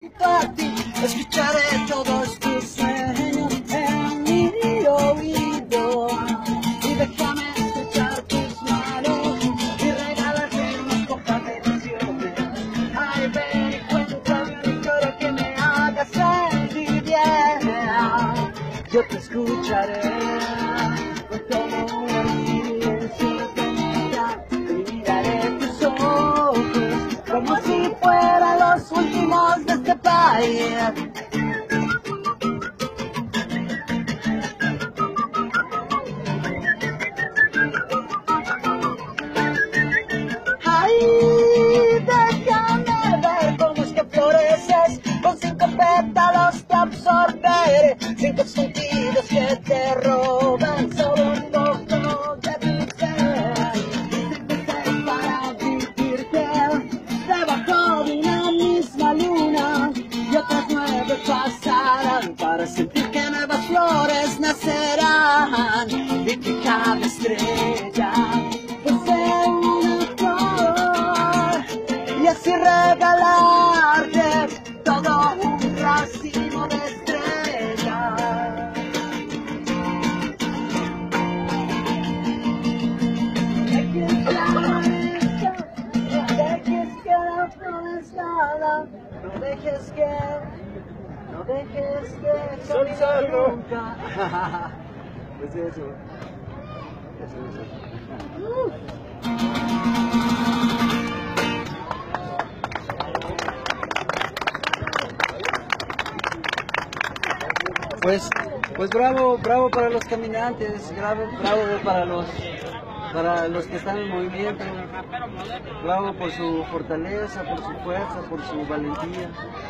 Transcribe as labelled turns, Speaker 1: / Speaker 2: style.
Speaker 1: A ti, escucharé todos tus sueños en mi oído y déjame escuchar tus manos y regálate unas pocas bendiciones. Ay, ven y cuéntame una historia que me haga sentir bien. Yo te escucharé con todo un silencio y miraré tus ojos como si fueran los últimos de este país. Ay, déjame ver cómo es que floreces, con 5 pétalos te absorberé, 5 sentidos que te roban solo un poco de tu ser. Para vivirte debajo de una misma luna y otras 9 pasarán para sentir que nuevas flores nacerán y que cada estrella posee una flor y así regalarte todo un racimo de estrellas. No dejes que cambie nunca.
Speaker 2: Es eso. Pues bravo para los caminantes, bravo para los que están en movimiento, bravo por su fortaleza, por su fuerza, por su valentía.